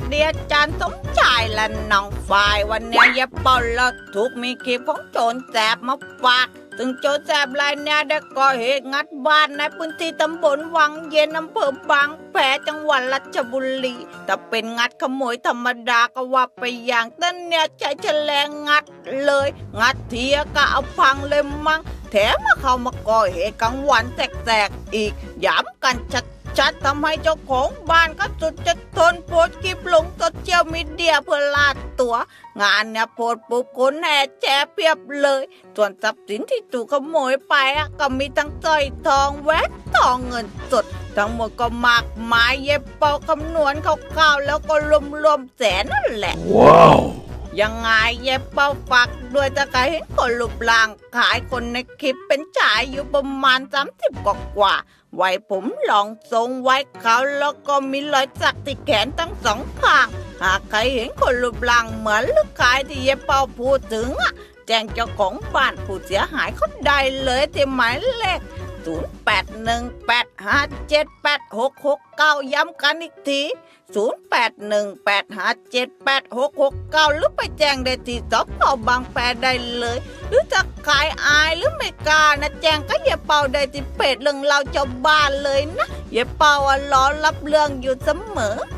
ดีอาจารย์สมชายและน้องฝ่ายวันนี้ยายปอเราถูกมีคลิปของโจรแสบมาฝากซึ่งโจรแสบรายนี้ได้ก่อเหตุงัดบ้านในพื้นที่ตำบลวังเย็นอำเภอบางแพจังหวัดราชบุรีแต่เป็นงัดขโมยธรรมดาก็ว่าไปอย่างแต่เนี่ยใช้แฉลงงัดเลยงัดทีก็เอาพังเลยมั้งแถมมาเข้ามาก่อเหตุกลางวันแสกๆอีกย้ำกันชัดทำให้เจ้าของบ้านก็สุดจะทนโพสต์คลิปลงโซเชียลมีเดียเพื่อลาดตัวงานเนี่ยโพสต์ปุ๊บคนแห่แชร์เพียบเลยส่วนทรัพย์สินที่ถูกขโมยไปก็มีทั้งสร้อยทองแหวนทองเงินสดทั้งหมดก็มากมายเย็บเป่าคำนวณคร่าวๆแล้วก็รวมแสนนั่นแหละว้าวยังไงเย็บเป่าฝากด้วยถ้าใครเห็นคนรูปร่างขายคนในคลิปเป็นชายอยู่ประมาณ30กว่าไว้ผมลองทรงไว้เขาแล้วก็มีรอยสักที่แขนทั้งสองข้างหากใครเห็นคนรูปร่างเหมือนลูกขายที่เย็บเป่าพูดถึงแจ้งเจ้าของบ้านผู้เสียหายเขาได้เลยที่หมายเลข0818578669ย้ำกันอีกที0818578669หรือไปแจ้งได้ที่สพ.บางแพได้เลยหรือจะขายอายหรือไม่กล้านะแจ้งก็อย่าเป่าได้ที่เพจเรื่องเราชาวบ้านเลยนะอย่าเป่ารอรับเรื่องอยู่เสมอ